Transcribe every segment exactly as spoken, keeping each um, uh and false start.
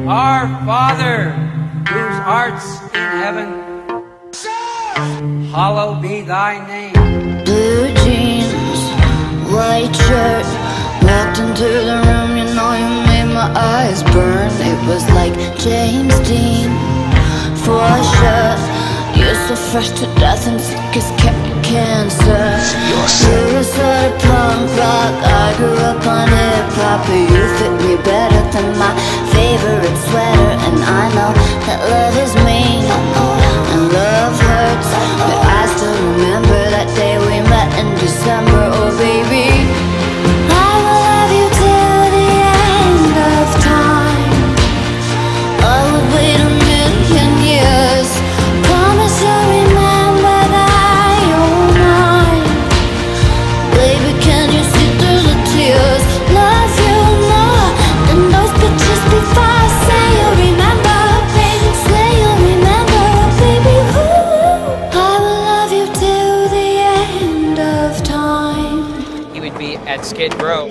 Our Father, whose art's in heaven, hallowed be thy name. Blue jeans, white shirt, walked into the room, you know you made my eyes burn. It was like James Dean, for sure. You're so fresh to death and sick as cancer. You're a sort of punk rock, I grew up on hip-hop, but you fit me better than my favorite sweater. And I know that love is mean, and love hurts, but I still remember that day we met in December. Oh baby, I will love you till the end of time. I would wait a million years. Promise you'll remember that you're mine. Baby, can you see through the tears? Love you more than those pictures before I say you'll remember. Baby, say you'll remember. Baby, ooh, I will love you till the end of time. He would be at Skid Row.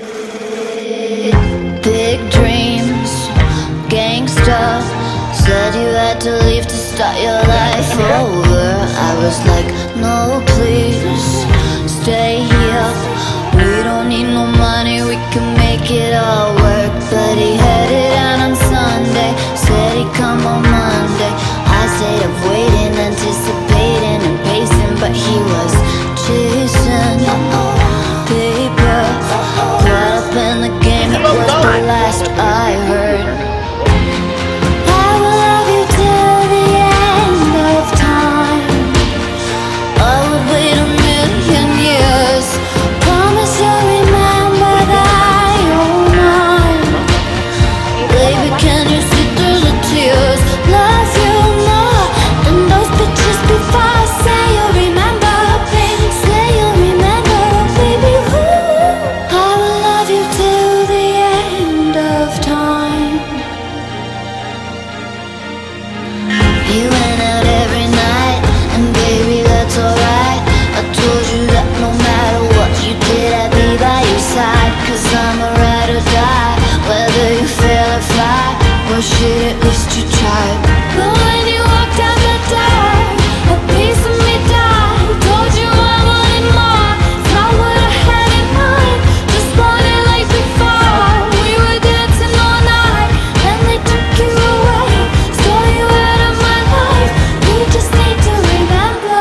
Big dreams, gangsta. Said you had to leave to start your life over. I was like, no please, stay here. We don't need no money, we can make it all work. But he headed out on Sunday, said he'd come on Monday. I stayed up waiting, anticipating and pacing, but he was chasing paper. Caught up in the game, it was the last I heard. I will love you till the end of time. I would wait a million years. Promise you'll remember that you're mine. Baby, can you see through the tears? Love you more than those pictures before I say you'll remember. Baby, say you'll remember. Baby, ooh, I will love you till the end of time. You went out every night, and baby, that's alright. I told you that no matter what you did, I'd be by your side. Cause I'm a ride or die, whether you fail or fly. Well shit, at least you tried. But when you walked out the door, a piece of me died. Told you I wanted more, it's not what I had in mind. Just wanted like before, we were dancing all night. Then they took you away, stole you out of my life. You just need to remember.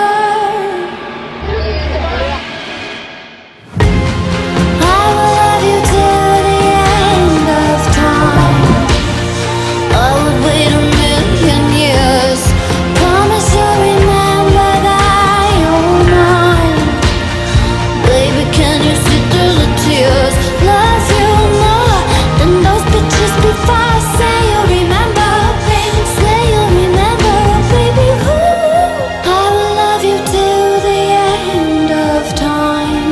I will love you till the end of time. I would wait a million years. Promise you'll remember that you're mine. Baby, can you see through the tears? Love you more than those pictures before I say you'll remember. Baby, say you'll remember. Baby, ooh, I will love you till the end of time.